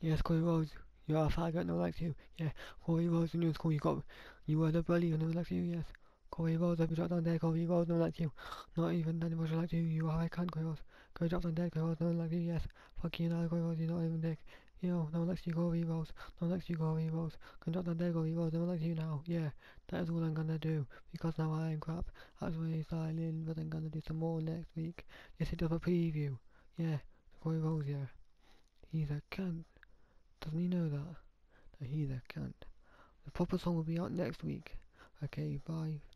Yes, Corey Rose, you're a faggot, no one likes you. Yeah, Corey Rose in your school, you were the bully, no one likes you, yes. Corey Rose, have you dropped down dead, Corey Rose, no one likes you. Not even Danny Bush likes you, you are a cunt, Corey Rose. Corey dropped down dead, Corey Rose, no one likes you, yes. Fuck you now, Corey Rose, you're not even dick. Yo, no one likes you, Corey Rose. No one likes you, Corey Rose. Corey dropped down dead, Corey Rose, no one likes you now, yeah. That is all I'm gonna do, because now I am crap. That's really silent, but I'm gonna do some more next week. Yes, it does a preview. Yeah, Corey Rose, yeah. He's a cunt. Doesn't he know that? That he's a cunt. The proper song will be out next week. Okay, bye.